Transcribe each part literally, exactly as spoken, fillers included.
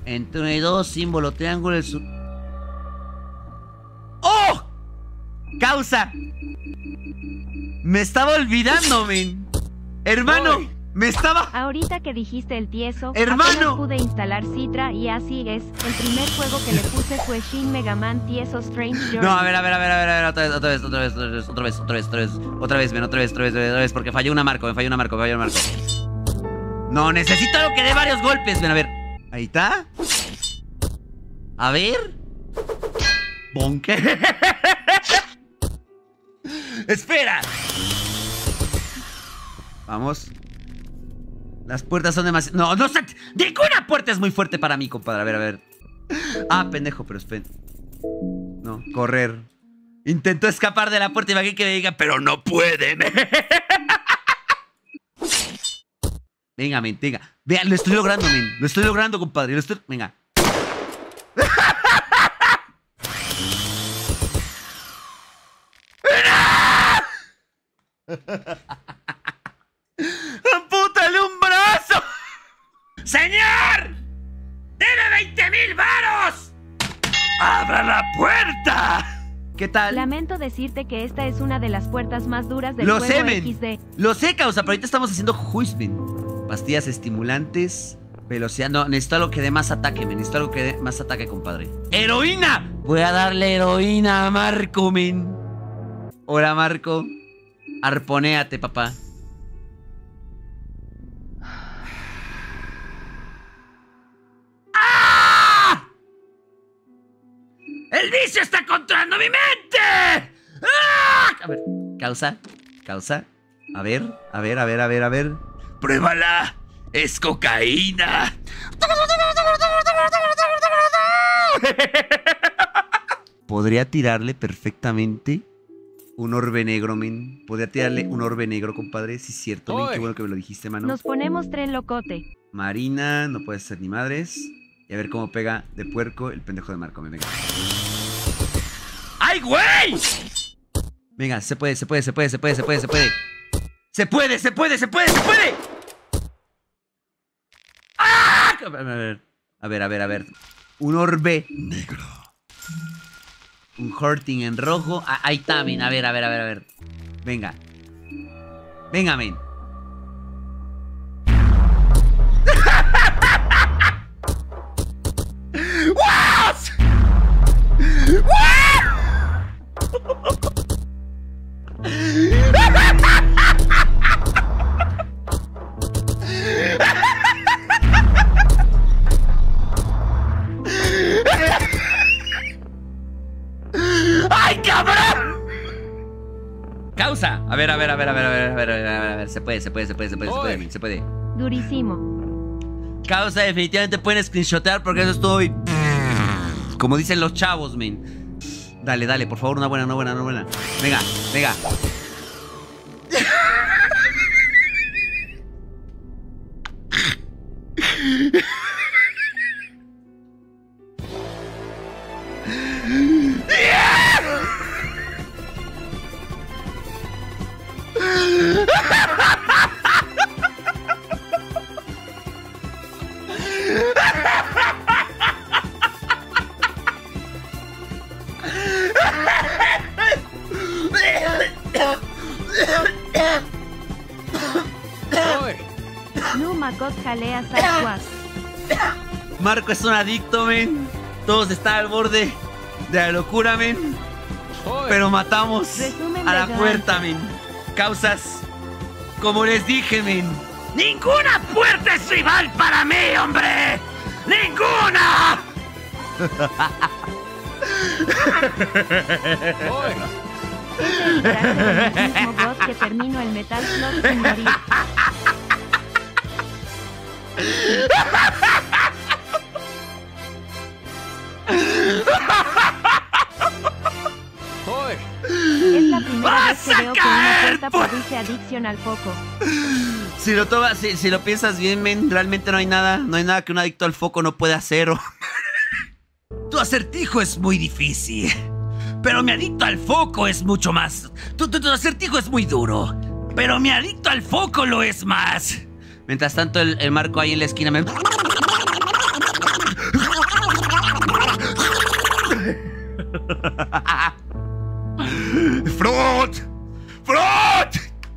Entre uno y dos, símbolo, triángulo, el su... ¡Oh! ¡Causa! Me estaba olvidando, men. Hermano, ¡Uy! Me estaba... Ahorita que dijiste el tieso, ¡hermano! pude instalar Citra y así es. El primer juego que le puse fue Shin Mega Man Tieso Strange Journey. No, a ver, a ver, a ver, a ver, a ver, otra vez, otra vez, otra vez, otra vez, otra vez, otra vez, otra vez, otra vez, men, otra vez, otra vez, otra vez, porque falló una marco, me falló una marco, me falló una marco. No, necesito algo que dé varios golpes, ven, a ver. Ahí está. A ver. Bonque. Espera. Vamos. Las puertas son demasiado... No, no sé. Ninguna puerta es muy fuerte para mí, compadre. A ver, a ver. Ah, pendejo, pero espera. No, correr. Intentó escapar de la puerta y va aquí que me diga, pero no pueden. Venga, men, venga. Vean, lo estoy logrando, men. Lo estoy logrando, compadre. Lo estoy... Venga. ¡Ampútale un brazo! ¡Señor! ¡Debe veinte mil varos! ¡Abra la puerta! ¿Qué tal? Lamento decirte que esta es una de las puertas más duras del Lo juego sé, men. equis de. Lo sé, causa, pero ahorita estamos haciendo juizmen. Pastillas estimulantes. Velocidad. No, necesito algo que dé más ataque, men. Necesito algo que dé más ataque, compadre. ¡Heroína! Voy a darle heroína a Marco, men. Hola, Marco. Arponéate, papá. ¡Ah! ¡El vicio está controlando mi mente! ¡Ah! A ver, causa, causa. A ver, a ver, a ver, a ver, a ver. ¡Pruébala! ¡Es cocaína! Podría tirarle perfectamente un orbe negro, men. Podría tirarle un orbe negro, compadre. Sí, es cierto, men. Qué bueno que me lo dijiste, mano. Nos ponemos tren locote. Marina, no puede ser ni madres. Y a ver cómo pega de puerco el pendejo de Marco. Venga. ¡Ay, güey! Venga, se puede, se puede, se puede, se puede, se puede, se puede. ¡Se puede, se puede, se puede, se puede! ¡Ah! A ver, a ver, a ver, a ver. Un orbe negro. Un hurting en rojo. Ah, ahí está, men. A ver, a ver, a ver, a ver. Venga. Venga, men. What? What? ¡Ay, cabrón! Causa. A ver, a ver, a ver, a ver, a ver, a ver, a ver, a ver. Se puede, se puede, se puede, se puede, se puede, se puede. Durísimo. Causa, definitivamente pueden screenshotear porque eso estoy... Como dicen los chavos, men. Dale, dale, por favor, una buena, una buena, una buena. Venga, venga. Marco es un adicto, men. Todos están al borde de la locura, men. Pero matamos a la puerta, men. Causas, como les dije, men. ¡Ninguna puerta es rival para mí, hombre! ¡Ninguna! El mismo bot que termino el Metal Slug sin morir. Es la primera vez que veo que una puerta produce adicción al foco. Si lo tomas, si, si lo piensas bien, men, realmente no hay nada, no hay nada que un adicto al foco no pueda hacer. Tu acertijo es muy difícil, pero mi adicto al foco es mucho más. Tu, tu, tu acertijo es muy duro, pero mi adicto al foco lo es más. Mientras tanto, el, el Marco ahí en la esquina me... ¡Fruit! ¡Fruit!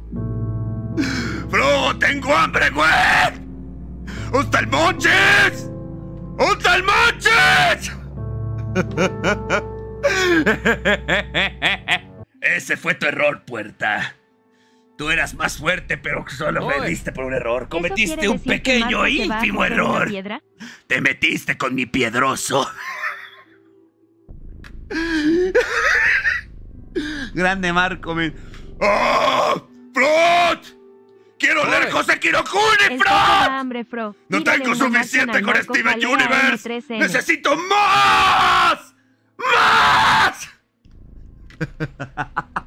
¡Fruit! ¡Tengo hambre, güey! ¡Hasta el monches! ¡Hasta el monches! Ese fue tu error, puerta. Tú eras más fuerte, pero solo perdiste por un error. Cometiste un pequeño e ínfimo error. Te metiste con mi piedroso. Grande Marco, men. ¡Oh! ¡Fruit! ¡Quiero leer José Kirokuni, Fruit! ¡No tengo suficiente con Steven Universe! ¡Necesito más! ¡Más!